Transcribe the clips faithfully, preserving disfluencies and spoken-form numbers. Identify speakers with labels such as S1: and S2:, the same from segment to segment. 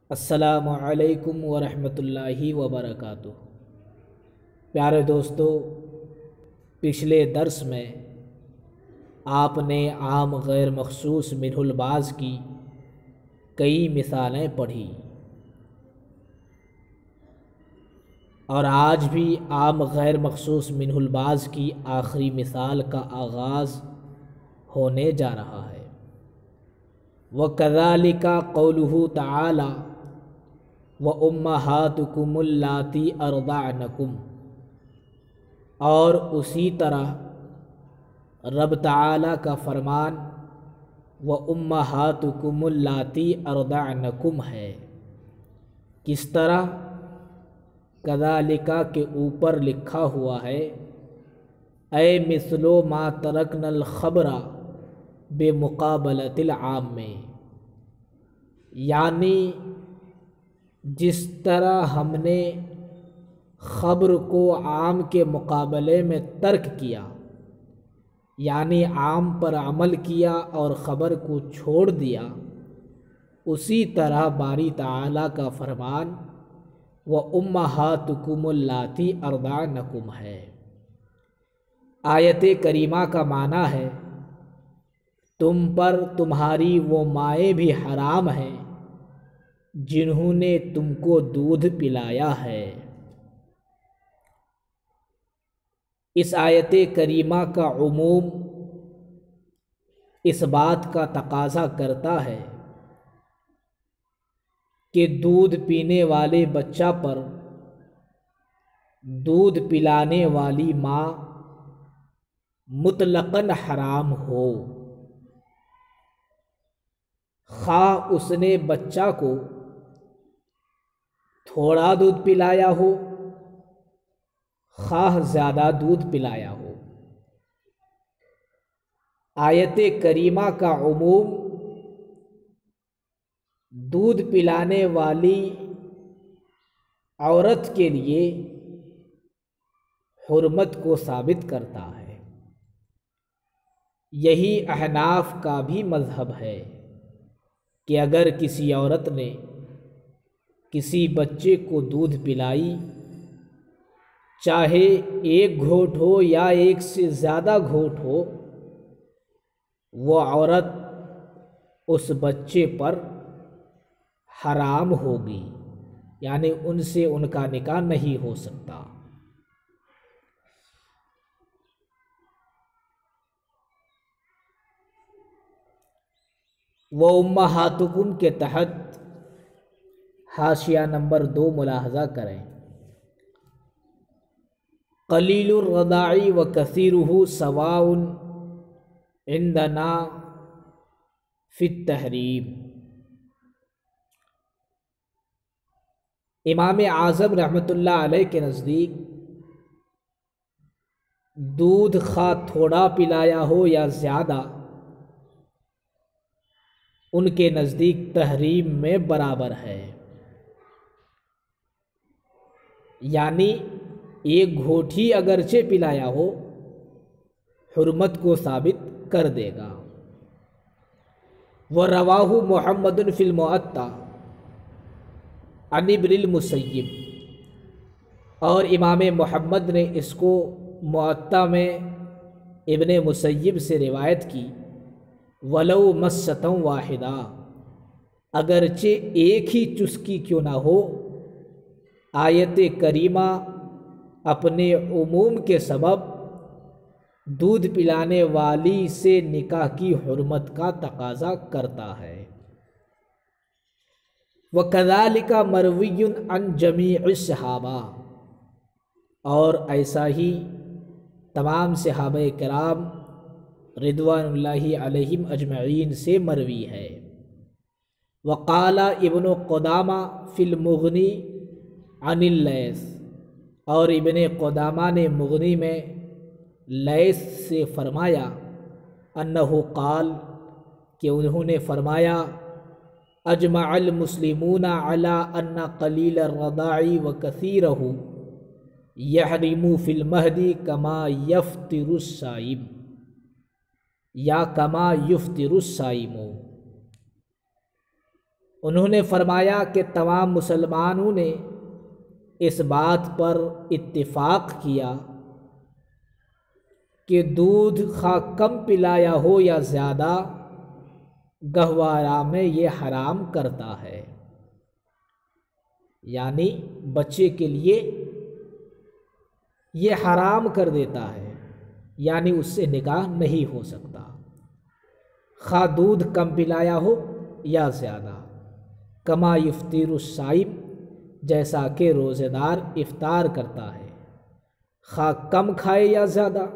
S1: السلام علیکم ورحمۃ اللہ وبرکاتہ۔ پیارے دوستو، پچھلے درس میں آپ نے عام غیر مخصوص منہ الباز کی کئی مثالیں پڑھی اور آج بھی عام غیر مخصوص منہ الباز کی آخری مثال کا آغاز ہونے جا رہا ہے۔ وَكَذَلِكَ قَوْلُهُ تَعَالَى وَأُمَّهَاتُكُمُ اللَّاتِي أَرْضَعْنَكُمْ، اور اسی طرح رب تعالیٰ کا فرمان وَأُمَّهَاتُكُمُ اللَّاتِي أَرْضَعْنَكُمْ ہے۔ کس طرح؟ كَذَلِكَ کے اوپر لکھا ہوا ہے اے مثل ما ترکنا الخبر بمقابلۃ العام میں، یعنی جس طرح ہم نے خبر کو عام کے مقابلے میں ترک کیا، یعنی عام پر عمل کیا اور خبر کو چھوڑ دیا، اسی طرح باری تعالیٰ کا فرمان وَأُمَّهَاتُكُمُ اللَّاتِي أَرْضَعْنَكُمْ ہے۔ آیت کریمہ کا معنی ہے تم پر تمہاری وہ مائیں بھی حرام ہیں جنہوں نے تم کو دودھ پلایا ہے۔ اس آیت کریمہ کا عموم اس بات کا تقاضا کرتا ہے کہ دودھ پینے والے بچہ پر دودھ پلانے والی ماں مطلقاً حرام ہو، خواہ اس نے بچہ کو تھوڑا دودھ پلایا ہو خواہ زیادہ دودھ پلایا ہو۔ آیت کریمہ کا عموم دودھ پلانے والی عورت کے لیے حرمت کو ثابت کرتا ہے۔ یہی احناف کا بھی مذہب ہے کہ اگر کسی عورت نے کسی بچے کو دودھ پلائی، چاہے ایک گھونٹ ہو یا ایک سے زیادہ گھونٹ ہو، وہ عورت اس بچے پر حرام ہوگی، یعنی ان سے ان کا نکاح نہیں ہو سکتا۔ وَأُمَّهَاتُكُمْ کے تحت حاشیہ نمبر دو ملاحظہ کریں۔ قلیل الرضاع وکثیرہ سواء عندنا فی التحریم۔ امام اعظم رحمۃ اللہ علیہ کے نزدیک دودھ خواہ تھوڑا پلایا ہو یا زیادہ، ان کے نزدیک تحریم میں برابر ہے، یعنی ایک گھونٹ ہی اگرچہ پلایا ہو حرمت کو ثابت کر دے گا۔ وَرَوَاهُ مُحَمَّدٌ فِي الْمُوَطَّأ عن ابن المسیب، اور امام محمد نے اس کو موطا میں ابن مسیب سے روایت کی، وَلَوْ مَسَّةً وَاحِدَةً، اگرچہ ایک ہی چسکی کیوں نہ ہو۔ آیت کریمہ اپنے عموم کے سبب دودھ پلانے والی سے نکاح کی حرمت کا تقاضا کرتا ہے۔ وَكَذَلِكَ مَرْوِيٌّ عَنْ جَمِيعِ الصَّحَابَةِ، اور ایسا ہی تمام صحابہ کرام رضوان اللہ علیہم اجمعین سے مروی ہے۔ وقال ابن قدامہ فی المغنی عن اللیث، اور ابن قدامہ نے مغنی میں لیث سے فرمایا انہ قال، کہ انہوں نے فرمایا اجمع المسلمون علی ان قلیل الرضاع وکثیرہ یحرم فی المہد کما یفطر الصائم، یا کما یفطر الصائم، انہوں نے فرمایا کہ تمام مسلمانوں نے اس بات پر اتفاق کیا کہ دودھ خواہ کم پلایا ہو یا زیادہ گہوارہ میں یہ حرام کرتا ہے، یعنی بچے کے لیے یہ حرام کر دیتا ہے، یعنی اس سے نکاح نہیں ہو سکتا، خواہ دودھ کم پلایا ہو یا زیادہ۔ کما یفطر الصائم، جیسا کہ روزے دار افطار کرتا ہے، خواہ کم کھائے یا زیادہ،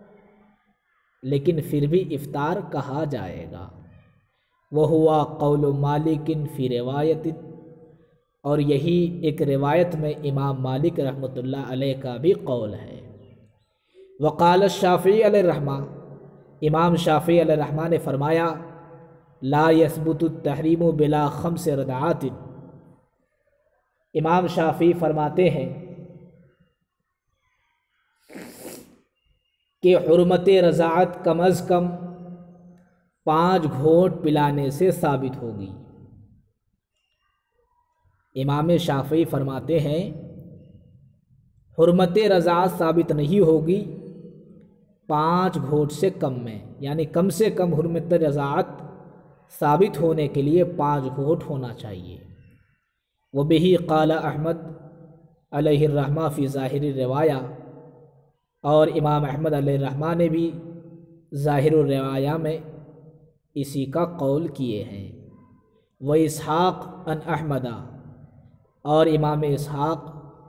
S1: لیکن پھر بھی افطار کہا جائے گا۔ وہوا قول مالک فی روایت، اور یہی ایک روایت میں امام مالک رحمۃ اللہ علیہ کا بھی قول ہے۔ وقال الشافعی علیہ الرحمہ، امام شافعی علیہ الرحمہ نے فرمایا لا یثبت التحریم بلا خمس رضعات، امام شافعی فرماتے ہیں کہ حرمت رضاعت کم از کم پانچ گھونٹ پلانے سے ثابت ہوگی۔ امام شافعی فرماتے ہیں حرمت رضاعت ثابت نہیں ہوگی پانچ گھونٹ سے کم میں، یعنی کم سے کم حرمت رضاعت ثابت ہونے کے لیے پانچ گھونٹ ہونا چاہیے۔ وبہ قال احمد علیہ الرحمہ فی ظاہر الروایہ، اور امام احمد علیہ الرحمہ نے بھی ظاہر الروایہ میں اسی کا قول کیے ہیں۔ و اسحاق ان احمدہ، اور امام اسحاق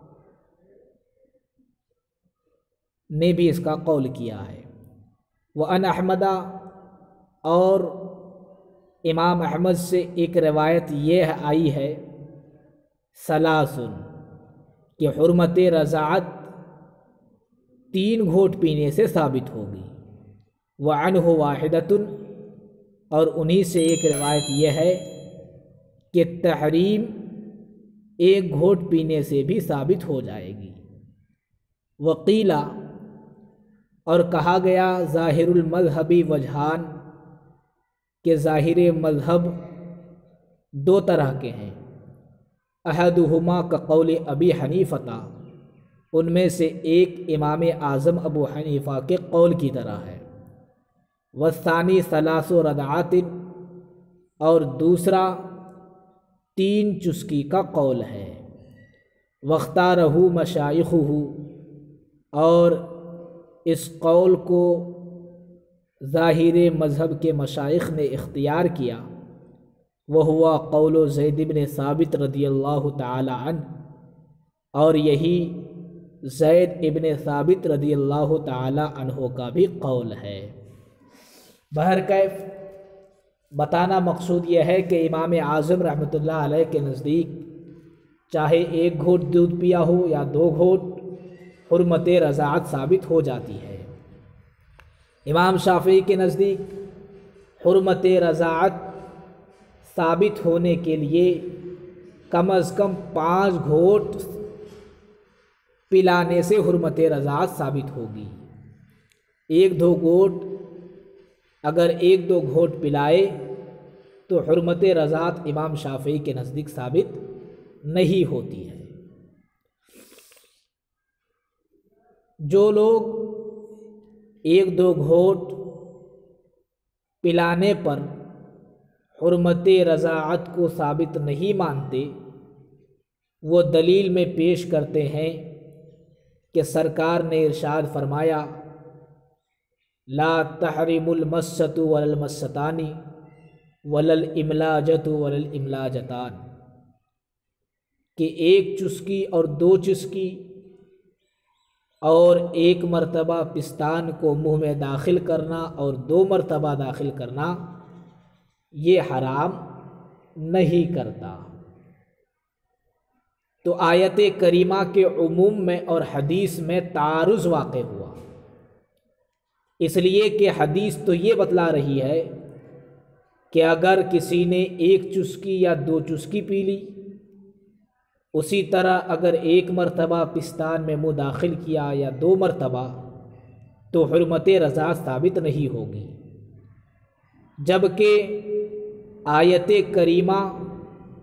S1: نے بھی اس کا قول کیا ہے۔ وہ ان احمدہ، اور امام احمد سے ایک روایت یہ آئی ہے ثلاثن، کہ حرمت رضاعت تین گھونٹ پینے سے ثابت ہوگی۔ وعنہ واحدۃ، اور انہی سے ایک روایت یہ ہے کہ تحریم ایک گھونٹ پینے سے بھی ثابت ہو جائے گی۔ وقیلا، اور کہا گیا ظاہر المذہبی وجہان، کہ ظاہر مذہب دو طرح کے ہیں۔ احدہما کا قول ابی حنیفہ، ان میں سے ایک امام اعظم ابو حنیفہ کے قول کی طرح ہے۔ والثانی ثلاث رضعات، اور دوسرا تین چسکی کا قول ہے۔ واختارہ مشائخہ، اور اس قول کو ظاہر مذہب کے مشائخ نے اختیار کیا۔ وہوا قول زید بن ثابت رضی اللہ تعالی عنہ، اور یہی زید ابن ثابت رضی اللہ تعالی عنہ کا بھی قول ہے۔ بہرکیف بتانا مقصود یہ ہے کہ امام اعظم رحمۃ اللہ علیہ کے نزدیک چاہے ایک گھونٹ دودھ پیا ہو یا دو گھونٹ، حرمت رضاعت ثابت ہو جاتی ہے۔ امام شافعی کے نزدیک حرمت رضاعت ثابت ہونے کے لیے کم از کم پانچ گھونٹ پلانے سے حرمت رضاعت ثابت ہوگی۔ ایک دو گھونٹ اگر ایک دو گھونٹ پلائے تو حرمت رضاعت امام شافعی کے نزدیک ثابت نہیں ہوتی ہے۔ جو لوگ ایک دو گھونٹ پلانے پر حرمت رضاعت کو ثابت نہیں مانتے، وہ دلیل میں پیش کرتے ہیں کہ سرکار نے ارشاد فرمایا لا تحرم المسۃ ولا المستان ولا الاملاجۃ ولا الاملاجتان، کہ ایک چسکی اور دو چسکی اور ایک مرتبہ پستان کو منہ میں داخل کرنا اور دو مرتبہ داخل کرنا یہ حرام نہیں کرتا۔ تو آیت کریمہ کے عموم میں اور حدیث میں تعارض واقع ہوا، اس لیے کہ حدیث تو یہ بتلا رہی ہے کہ اگر کسی نے ایک چسکی یا دو چسکی پی لی، اسی طرح اگر ایک مرتبہ پستان میں منہ داخل کیا یا دو مرتبہ، تو حرمت رضاعت ثابت نہیں ہوگی۔ جبکہ آیت کریمہ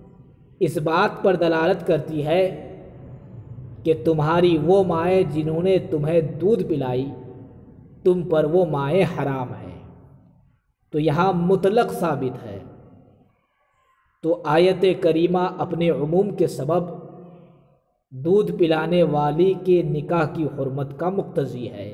S1: اس بات پر دلالت کرتی ہے کہ تمہاری وہ مائیں جنہوں نے تمہیں دودھ پلائی تم پر وہ مائیں حرام ہیں، تو یہاں مطلق ثابت ہے۔ تو آیت کریمہ اپنے عموم کے سبب دودھ پلانے والی کے نکاح کی حرمت کا مقتضی ہے۔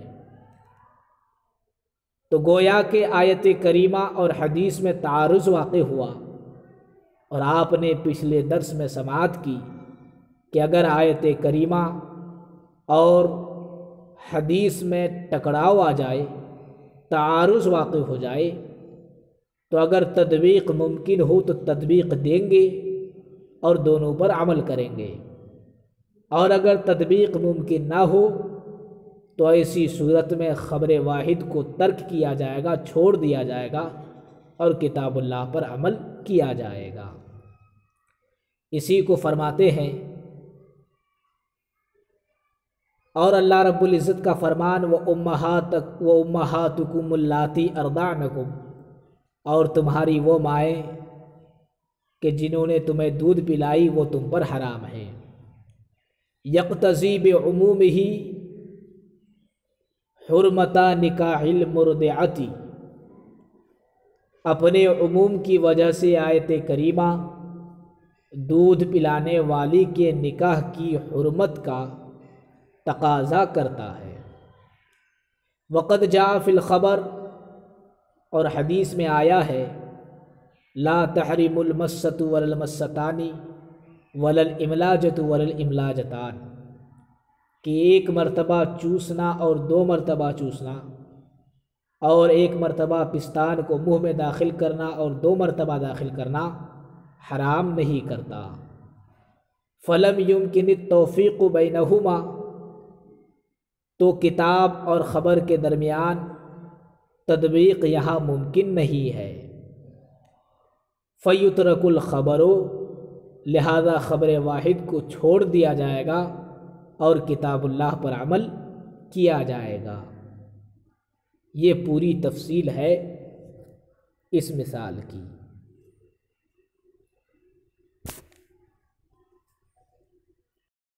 S1: تو گویا کہ آیت کریمہ اور حدیث میں تعارض واقع ہوا، اور آپ نے پچھلے درس میں سماعت کی کہ اگر آیت کریمہ اور حدیث میں ٹکراؤ آ جائے، تعارض واقع ہو جائے، تو اگر تطبیق ممکن ہو تو تطبیق دیں گے اور دونوں پر عمل کریں گے، اور اگر تطبیق ممکن نہ ہو تو ایسی صورت میں خبر واحد کو ترک کیا جائے گا، چھوڑ دیا جائے گا اور کتاب اللہ پر عمل کیا جائے گا۔ اسی کو فرماتے ہیں، اور اللہ رب العزت کا فرمان و امہاتک و امہاتکم اللاتی ارضعنکم، اور تمہاری وہ مائیں کہ جنہوں نے تمہیں دودھ پلائی وہ تم پر حرام ہیں۔ یقتضی بعمومہ حرمت نکاح المرضعۃ، اپنے عموم کی وجہ سے آیت کریمہ دودھ پلانے والی کے نکاح کی حرمت کا تقاضا کرتا ہے۔ وقد جاء فی الخبر، اور حدیث میں آیا ہے، لا تحرم المسۃ ولا المستان ولا الاملاجۃ ولا الاملاجتان، کہ ایک مرتبہ چوسنا اور دو مرتبہ چوسنا، اور ایک مرتبہ پستان کو منہ میں داخل کرنا اور دو مرتبہ داخل کرنا حرام نہیں کرتا۔ فلم یمکن التوفیق بینہما، تو کتاب اور خبر کے درمیان تطبیق یہاں ممکن نہیں ہے۔ فیترک الخبر، لہذا خبر واحد کو چھوڑ دیا جائے گا اور کتاب اللہ پر عمل کیا جائے گا۔ یہ پوری تفصیل ہے اس مثال کی۔